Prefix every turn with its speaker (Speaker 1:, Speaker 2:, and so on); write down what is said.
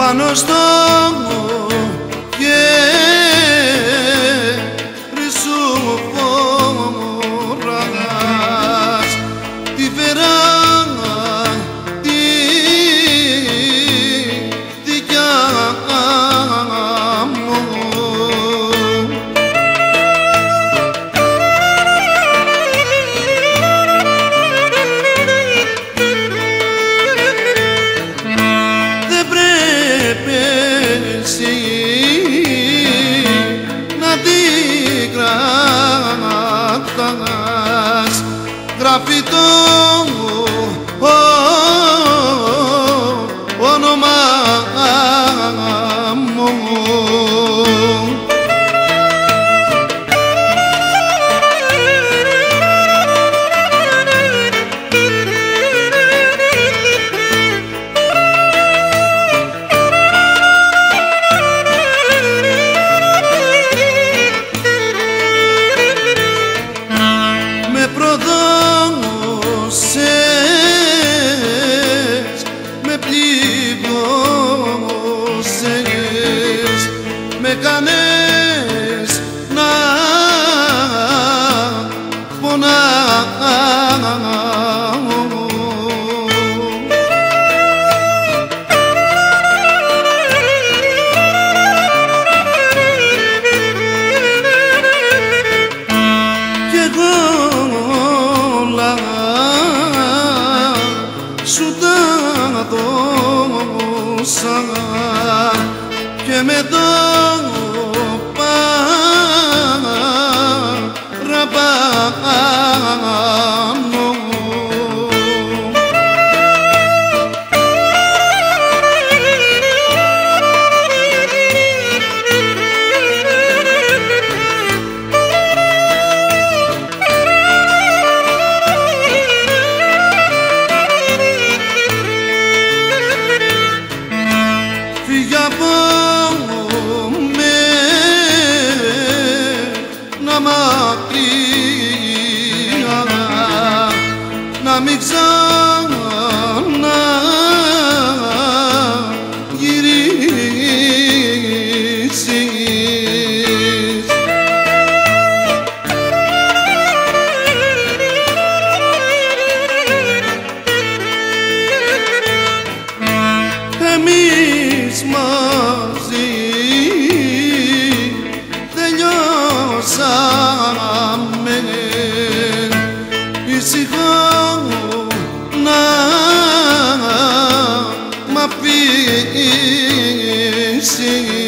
Speaker 1: πάνω στο χέρι σου φοράς τη φερά τη δικιά μου. Να την κρατάς γράφει το όνομα μου. Με πληγώσες, με κάνες να πονάω. Κι εγώ όλα σου τα δώσα και με το παραπάνω. Φύγε από μένα μακριά, να μην ξαναγυρίσεις. Εμείς μαζί τελειώσαμε, ησυχώ να μ' αφήσεις.